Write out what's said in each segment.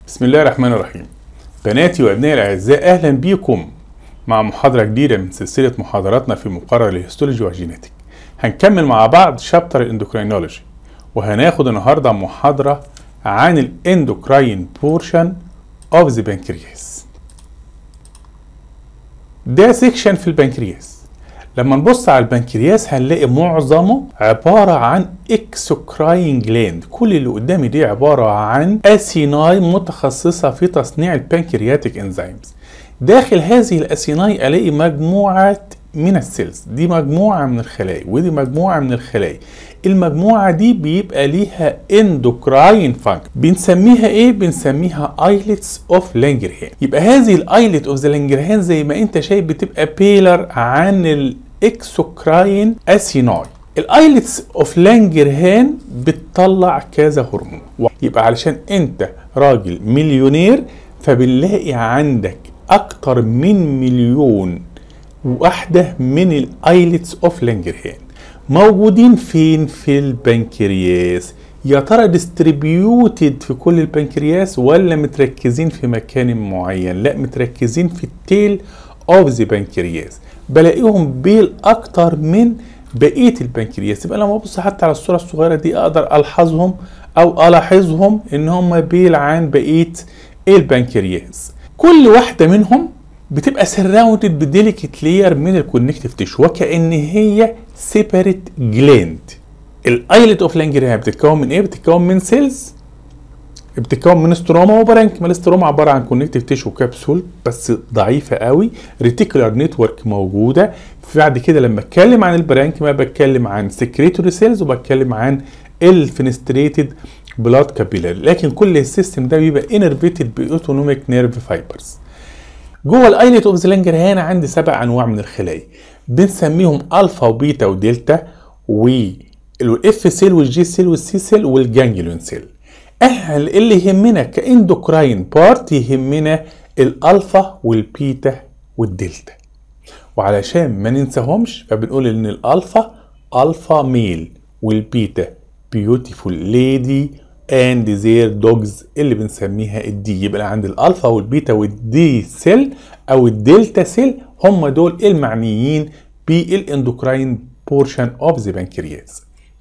بسم الله الرحمن الرحيم. بناتي وابنائي الاعزاء، اهلا بيكم مع محاضره جديده من سلسله محاضراتنا في مقرر الهيستولوجي والجينيتك. هنكمل مع بعض شابتر الاندوكرينولوجي، وهناخد النهارده محاضره عن الاندوكراين بورشن اوف ذا بنكرياس. ده سيكشن في البنكرياس. لما نبص على البنكرياس هنلاقي معظمه عبارة عن اكسوكراين جلاند. كل اللي قدامي دي عبارة عن اسيناي متخصصة في تصنيع البنكرياتيك انزيمز. داخل هذه الاسيناي الاقي مجموعة من السيلز، دي مجموعة من الخلايا ودي مجموعة من الخلايا. المجموعة دي بيبقى ليها اندوكراين فانكشن. بنسميها ايه؟ بنسميها ايلتس اوف لانجرهان. يبقى هذه الايلت اوف ذا لانجرهان زي ما انت شايف بتبقى بيلر عن الاكسوكراين اسيناي. الايلتس اوف لانجرهان بتطلع كذا هرمون. يبقى علشان انت راجل مليونير فبنلاقي عندك اكتر من مليون واحدة من الايلتس اوف لانجرهان موجودين فين؟ في البنكرياس. يا ترى ديستريبيوتد في كل البنكرياس ولا متركزين في مكان معين؟ لا، متركزين في التيل اوف ذا بنكرياس. بلاقيهم بيل اكتر من بقيه البنكرياس. يبقى لما ابص حتى على الصوره الصغيره دي اقدر الحظهم او الاحظهم ان هم بيل عن بقيه البنكرياس. كل واحده منهم بتبقى سراوندد بديليكت لاير من الكونكتيف تيشو، وكأن هي سيبريت جلاند. الايلت اوف لانجرهان بتتكون من ايه؟ بتتكون من سيلز، بتتكون من ستروما وبرانكيما. الستروما عباره عن كونكتيف تيشو كابسول بس ضعيفه قوي، ريتيكولار نتورك موجوده. بعد كده لما اتكلم عن البرانكيما بتكلم عن سكريتوري سيلز وبتكلم عن الفينستريتد بلاد كابيلاري. لكن كل السيستم ده بيبقى انرفيتد باوتونوميك نيرف فايبرز. جوه الايلت اوف ذا لانجرهان عندي 7 انواع من الخلايا، بنسميهم الفا وبيتا ودلتا والاف سيل والجي سيل والسي سيل والجانجليون سيل. اللي يهمنا كاندوكراين بارت يهمنا الالفا والبيتا والدلتا، وعلشان ما ننساهمش فبنقول ان الالفا الفا ميل والبيتا بيوتيفول ليدي اند زير دوجز اللي بنسميها الدي. يبقى عند الالفا والبيتا والدي سيل او الدلتا سيل هم دول المعنيين بالاندوكراين بورشن اوف ذا بنكرياس.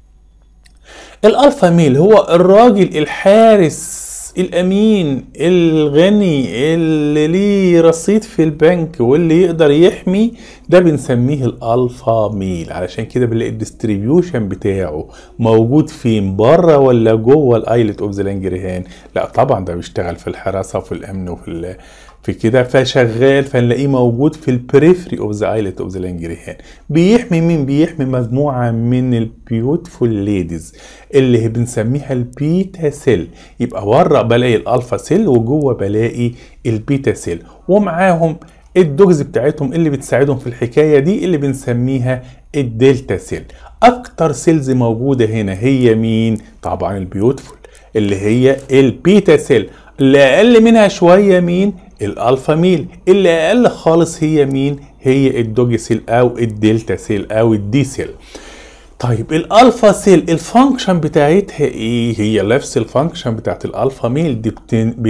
الالفا ميل هو الراجل الحارس الامين الغني اللي ليه رصيد في البنك واللي يقدر يحمي، ده بنسميه الالفا ميل. علشان كده بنلاقي الديستريبيوشن بتاعه موجود فين؟ بره ولا جوه الايلت اوف ذا لانجرهان؟ لا طبعا ده بيشتغل في الحراسه وفي الامن في كده فشغال، فنلاقيه موجود في البريفري اوف ذا ايلت اوف ذا لانجرهان. بيحمي مين؟ بيحمي مجموعه من البيوتفول ليديز اللي بنسميها البيتا سيل. يبقى بره بلاقي الالفا سيل وجوه بلاقي البيتا سيل، ومعاهم الدوجز بتاعتهم اللي بتساعدهم في الحكايه دي اللي بنسميها الدلتا سيل. اكتر سيلز موجوده هنا هي مين؟ طبعا البيوتفول اللي هي البيتا سيل. اللي اقل منها شويه مين؟ الالفا ميل. اللي اقل خالص هي مين؟ هي الدوج سيل او الدلتا سيل او الدي سيل. طيب الالفا سيل الفانكشن بتاعتها ايه؟ هي نفس الفانكشن بتاعت الالفا ميل دي.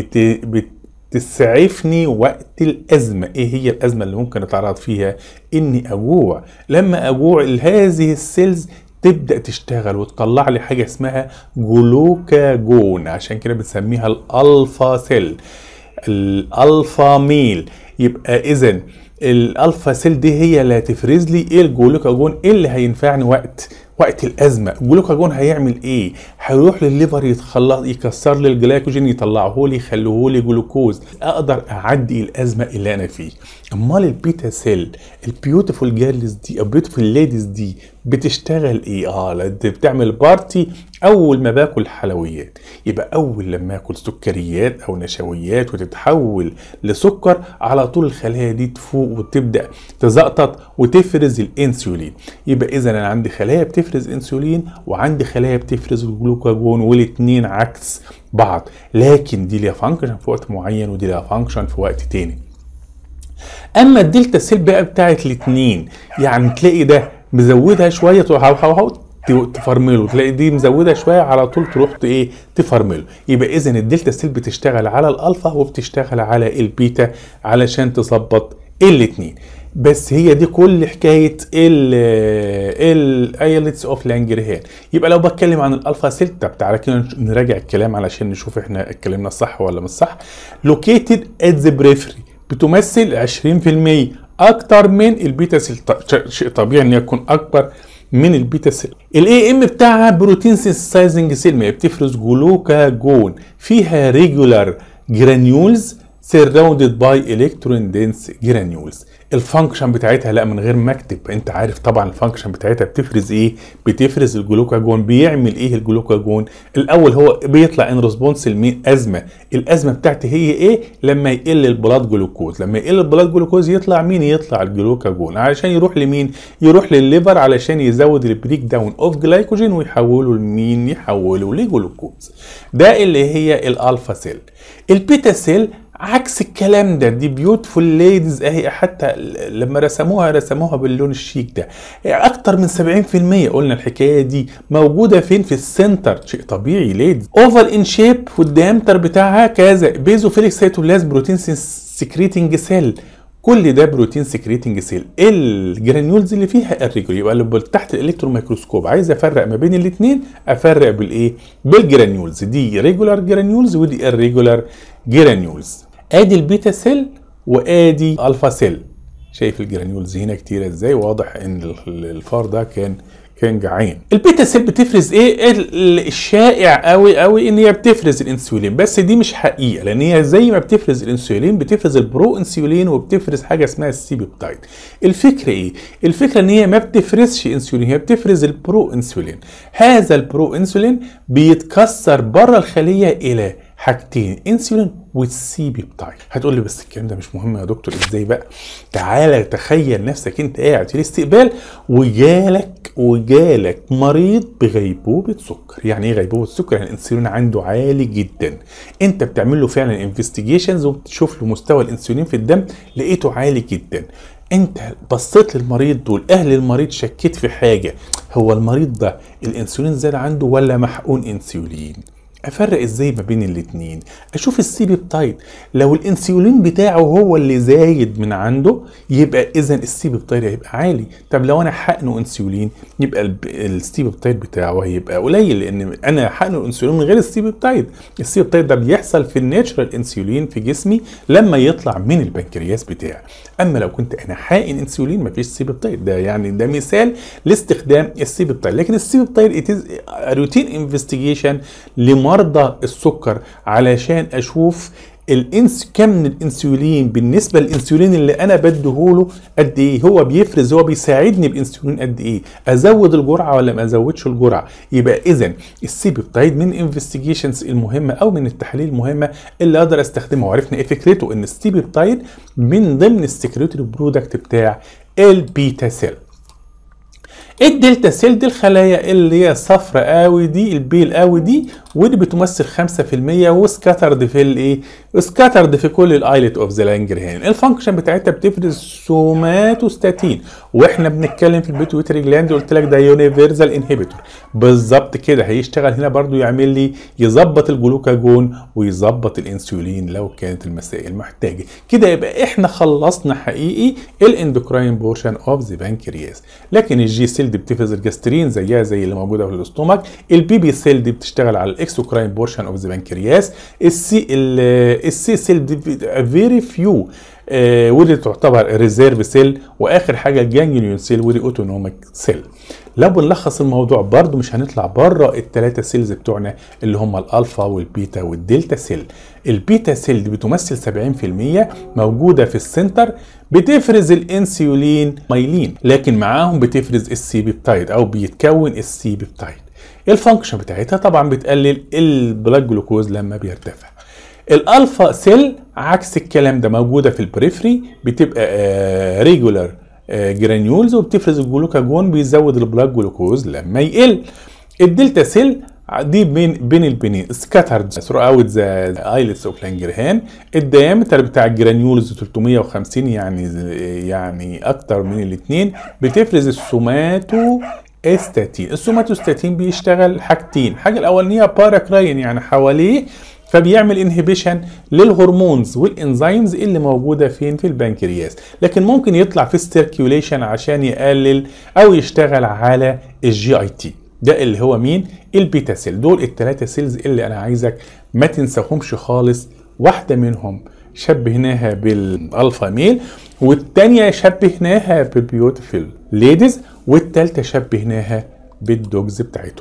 بتسعفني وقت الازمه. ايه هي الازمه اللي ممكن اتعرض فيها؟ اني اجوع. لما اجوع هذه السيلز تبدأ تشتغل وتطلع لي حاجة اسمها جلوكاجون، عشان كده بنسميها الالفا سيل الالفا ميل. يبقى اذا الالفا سيل دي هي اللي هتفرز لي ايه؟ الجلوكاجون اللي هينفعني وقت الازمه. الجلوكاجون هيعمل ايه؟ هيروح للليفر يكسر لي الجلايكوجين، يطلعه لي يخليه لي جلوكوز، اقدر اعدي الازمه اللي انا فيه. امال البيتا سيل البيوتيفول جيرلز دي او بيوتيفول ليديز دي بتشتغل ايه؟ بتعمل بارتي اول ما باكل حلويات. يبقى اول لما اكل سكريات او نشويات وتتحول لسكر على طول الخلايا دي تفوق وتبدا تزقطط وتفرز الانسولين. يبقى اذا انا عندي خلايا بتفرز انسولين وعندي خلايا بتفرز الجلوكاجون، والاثنين عكس بعض، لكن دي ليها فانكشن في وقت معين ودي ليها فانكشن في وقت تاني. اما الدلتا سيل بقى بتاعت الاثنين، يعني تلاقي ده مزودها شويه تفرمله، تلاقي دي مزوده شويه على طول تروح ايه تفرمله. يبقى اذا الدلتا سيل بتشتغل على الالفا وبتشتغل على البيتا علشان تظبط الاثنين. بس هي دي كل حكايه الايلتس اوف لانجرهان. يبقى لو بتكلم عن الالفا سيل، طب تعالى كده نراجع الكلام علشان نشوف احنا اتكلمنا صح ولا مش صح. لوكيتد ات ذا بريفري بتمثل 20% اكتر من البيتا سيل، شيء طبيعي ان يكون اكبر من البيتا سيل. الاي ام بتاعها بروتين سينثسايزنج سيل، ما بتفرز جلوكاجون، فيها ريجولار جرانيولز surrounded by electron dense granules. الفانكشن بتاعتها لا من غير ما اكتب، انت عارف طبعا الفانكشن بتاعتها بتفرز ايه؟ بتفرز الجلوكاجون. بيعمل ايه الجلوكاجون؟ الاول هو بيطلع ان ريسبونس لمين؟ ازمه. الازمه بتاعتي هي ايه؟ لما يقل البلاد جلوكوز، لما يقل البلاد جلوكوز يطلع مين؟ يطلع الجلوكاجون، علشان يروح لمين؟ يروح للليفر علشان يزود البريك داون اوف جلايكوجين ويحوله لمين؟ يحوله لجلوكوز. ده اللي هي الالفا سيل. البيتا سيل عكس الكلام ده، دي بيوتفول ليديز اهي، حتى لما رسموها باللون الشيك ده. اكتر من 70% قلنا الحكايه دي موجوده فين؟ في السنتر، شيء طبيعي ليديز. اوفال ان شيب والديامتر بتاعها كذا. بيزوفيليك سيتوبلازم بروتين سكريتنج سيل، كل ده بروتين سكريتنج سيل. الجرانيولز اللي فيها الريجولار. يبقى اللي تحت الالكترون ميكروسكوب عايز افرق ما بين الاثنين، افرق بالايه؟ بالجرانيولز. دي ريجولار جرانيولز ودي الريجولار جرانيولز. ادي البيتا سيل وادي الفا سيل. شايف الجرانيولز هنا كتير ازاي؟ واضح ان الفار ده كان جعان. البيتا سيل بتفرز ايه؟ الشائع قوي ان هي بتفرز الانسولين، بس دي مش حقيقه، لان هي زي ما بتفرز الانسولين بتفرز البرو انسولين وبتفرز حاجه اسمها السي بيبتايد. الفكره ايه؟ الفكره ان هي ما بتفرزش انسولين، هي بتفرز البرو انسولين. هذا البرو انسولين بيتكسر بره الخليه الى حاجتين، انسولين والسي بيبتايد. هتقول لي بس الكلام ده مش مهم يا دكتور، ازاي بقى؟ تعالى تخيل نفسك انت قاعد في الاستقبال وجالك مريض بغيبوبه سكر. يعني ايه غيبوبه سكر؟ يعني الانسولين عنده عالي جدا. انت بتعمل له فعلا انفستيجيشنز وبتشوف له مستوى الانسولين في الدم، لقيته عالي جدا. انت بصيت للمريض دول، اهل المريض شكيت في حاجه، هو المريض ده الانسولين زاد عنده ولا محقون انسولين؟ افرق ازاي ما بين الاثنين؟ اشوف السي بيبتايد، لو الانسولين بتاعه هو اللي زايد من عنده يبقى اذا السي بيبتايد هيبقى عالي. طب لو انا حقنه انسولين يبقى السي بيبتايد بتاعه هيبقى قليل، لان انا حقنه انسولين من غير السي بيبتايد. السي بيبتايد ده بيحصل في الناتشرال انسولين في جسمي لما يطلع من البنكرياس بتاعي. اما لو كنت انا حاقن انسولين مفيش سي بيبتايد. ده يعني ده مثال لاستخدام السي بيبتايد. لكن السي بيبتايد روتين انفستيجيشن مرضى السكر علشان اشوف كم من الانسولين بالنسبه للانسولين اللي انا بديهوله قد ايه، هو بيفرز، هو بيساعدني بانسولين قد ايه، ازود الجرعه ولا ما ازودش الجرعه. يبقى اذا السي بيبتايد من الانفستيجيشنز المهمه او من التحاليل المهمه اللي اقدر استخدمها. وعرفنا ايه فكرته، ان السي بيبتايد من ضمن السكريتوري برودكت بتاع البيتا سيل. الدلتا سيل دي الخلايا اللي هي صفرة قوي دي، البيل قوي دي، ودي بتمثل 5% وسكاترد في الايه؟ سكاترد في كل الايلت اوف ذا لانجرهان. الفانكشن بتاعتها بتفرز سوماتوستاتين، واحنا بنتكلم في البيتويتري جلاند قلت لك ده يونيفرسال انهبيتور. بالظبط كده هيشتغل هنا برضو، يعمل لي يظبط الجلوكاجون ويظبط الانسولين لو كانت المسائل محتاجه. كده يبقى احنا خلصنا حقيقي الاندوكراين بورشن اوف ذا بانكرياس. لكن الجي سيل دي بتفرز الجاسترين زيها زي اللي موجوده في الاستومك. البي بي سيل دي بتشتغل على الاكسوكراين بورشن اوف ذا بانكرياس. السي سيل دي فيري فيو، ودي تعتبر ريزيرف سيل. واخر حاجه الجانجليون سيل ودي اوتونوميك سيل. لو بنلخص الموضوع برضو مش هنطلع بره الثلاثه سيلز بتوعنا اللي هم الالفا والبيتا والدلتا سيل. البيتا سيل دي بتمثل 70%، موجوده في السنتر، بتفرز الانسولين مايلين، لكن معاهم بتفرز السي بيبتايد او بيتكون السي بيبتايد. الفانكشن بتاعتها طبعا بتقلل البلاد جلوكوز لما بيرتفع. الالفا سيل عكس الكلام ده، موجوده في البريفري، بتبقى ريجولار جرانيولز وبتفرز الجلوكاجون بيزود البلاد جلوكوز لما يقل. الدلتا سيل دي بين البنين سكاترد ثرو اوت ذا ايلتس اوف لانجرهان. الديامتر بتاع الجرانيولز 350، يعني اكتر من الاثنين. بتفرز السوماتو السوماتوستاتين. السوماتوستاتين بيشتغل حاجتين، الحاجه الاولانيه باراكراين يعني حواليه، فبيعمل انهبيشن للهرمونز والانزيمز اللي موجوده فين في البنكرياس، لكن ممكن يطلع في السيركيوليشن عشان يقلل او يشتغل على الجي اي تي. ده اللي هو مين؟ البيتا سيل. دول الثلاثه سيلز اللي انا عايزك ما تنساهمش خالص. واحده منهم شبهناها بالالفا ميل، والتانية شبهناها بالبيوتيفل ليديز، والتالتة شبهناها بالدوجز بتاعتهم.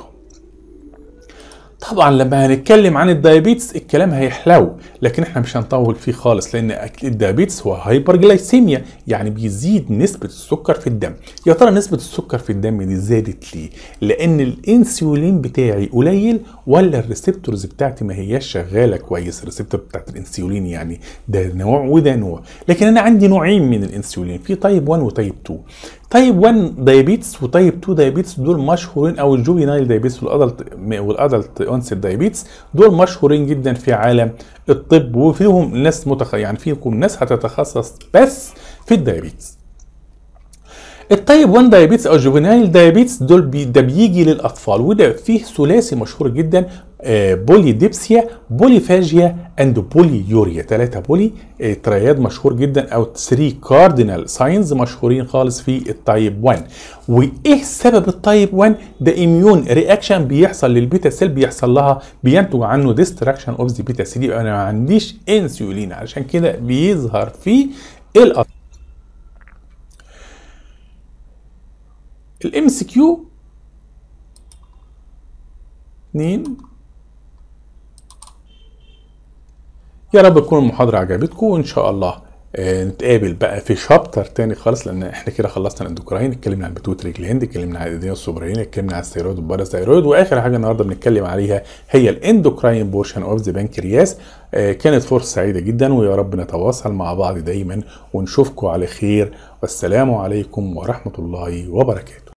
طبعا لما هنتكلم عن الدايابيتس الكلام هيحلو، لكن احنا مش هنطول فيه خالص، لان الدايابيتس هو هايبرجلايسيميا، يعني بيزيد نسبة السكر في الدم. يا ترى نسبة السكر في الدم دي زادت ليه؟ لان الانسولين بتاعي قليل، ولا الريسبتورز بتاعتي ما هياش شغالة كويس؟ الريسبتور بتاعت الانسولين يعني ده نوع وده نوع، لكن انا عندي نوعين من الانسولين، في تايب 1 وتايب 2. تايب 1 دايابيتس وتايب 2 دايابيتس دول مشهورين، او الجوفينايل دايابيتس والادلت اونست دايابيتس دول مشهورين جدا في عالم الطب، وفيهم ناس يعني فيكم ناس هتتخصص بس في الدايابيتس. التايب 1 دايابيتس او الجوفينايل دايابيتس دول ده بيجي للاطفال، وده فيه ثلاثي مشهور جدا، بولي ديبسيا، بوليفاجيا اند بولي يوريا. 3 بولي ترياد مشهور جدا، او 3 كاردينال ساينز مشهورين خالص في التايب 1. وايه سبب التايب 1 ده؟ اميون رياكشن بيحصل للبيتا سيل، بيحصل لها بينتج عنه ديستراكشن اوف ذا بيتا سيل، يبقى انا ما عنديش انسولين، علشان كده بيظهر في الاطفال. الام سي كيو 2. يا رب تكون المحاضرة عجبتكم، وإن شاء الله نتقابل بقى في شابتر تاني خالص، لأن احنا كده خلصنا الاندوكراين، اتكلمنا عن البيتوتري جلاند، اتكلمنا عن الادرينال السوبرين، اتكلمنا عن الثيرويد والباراثايرويد، وآخر حاجة النهارده بنتكلم عليها هي الاندوكراين بورشن اوف ذا بنكرياس. كانت فرصة سعيدة جدا، ويا رب نتواصل مع بعض دايما، ونشوفكم على خير، والسلام عليكم ورحمة الله وبركاته.